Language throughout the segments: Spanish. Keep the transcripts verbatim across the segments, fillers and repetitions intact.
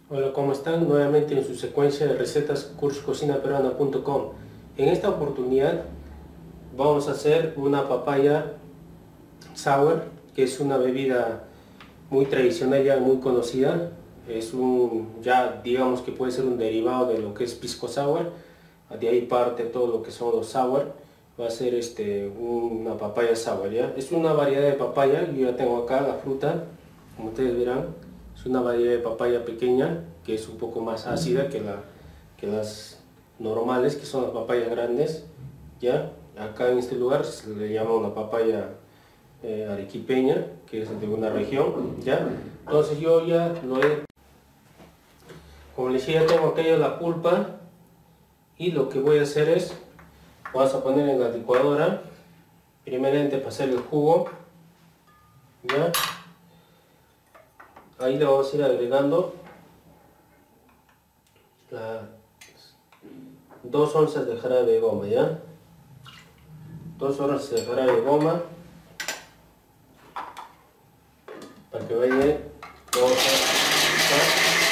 Hola, ¿cómo están? Nuevamente en su secuencia de recetas curso cocina peruana punto com. En esta oportunidad vamos a hacer una papaya sour, que es una bebida muy tradicional, ya muy conocida. Es un, ya digamos que puede ser un derivado de lo que es pisco sour. De ahí parte todo lo que son los sour. Va a ser este, una papaya sour, ¿ya? Es una variedad de papaya. Yo ya tengo acá la fruta, como ustedes verán. Es una variedad de papaya pequeña que es un poco más ácida que, la, que las normales, que son las papayas grandes, ¿ya? Acá en este lugar se le llama una papaya eh, arequipeña, que es de una región, ¿ya? Entonces yo ya lo he, como les decía, ya tengo acá ya la pulpa, y lo que voy a hacer es, vamos a poner en la licuadora, primeramente para hacer el jugo, ¿ya? Ahí le vamos a ir agregando la, dos onzas de jarabe de goma, ¿ya? Dos onzas de jarabe de goma para que vaya. Vamos a quitar.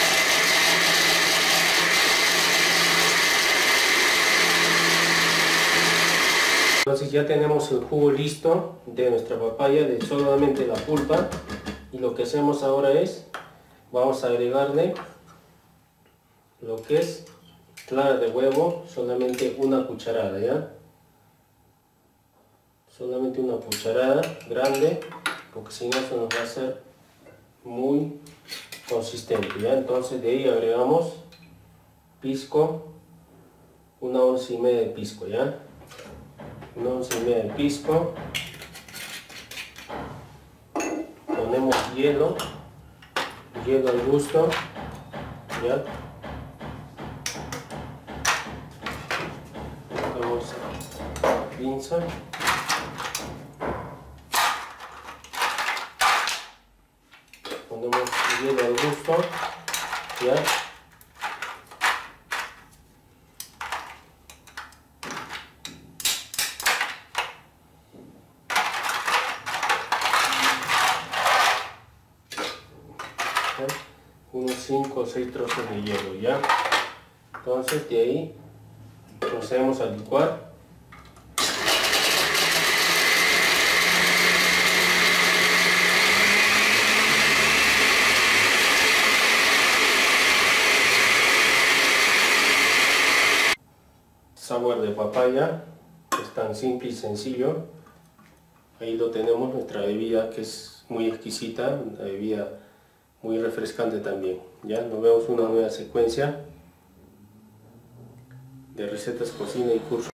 Entonces ya tenemos el jugo listo de nuestra papaya, de solamente la pulpa, y lo que hacemos ahora es, vamos a agregarle lo que es clara de huevo, solamente una cucharada, ¿ya? Solamente una cucharada grande, porque si no se nos va a hacer muy consistente, ¿ya? Entonces de ahí agregamos pisco, una onza y media de pisco, ¿ya? Una onza y media de pisco. Ponemos hielo, hielo al gusto, ¿ya? Vamos a pinza. Ponemos hielo al gusto, ¿ya? Unos cinco o seis trozos de hielo, ¿ya? Entonces de ahí procedemos a licuar. Sabor de papaya, es tan simple y sencillo. Ahí lo tenemos, nuestra bebida, que es muy exquisita, una bebida muy refrescante también. Ya nos vemos en una nueva secuencia de recetas, cocina y curso.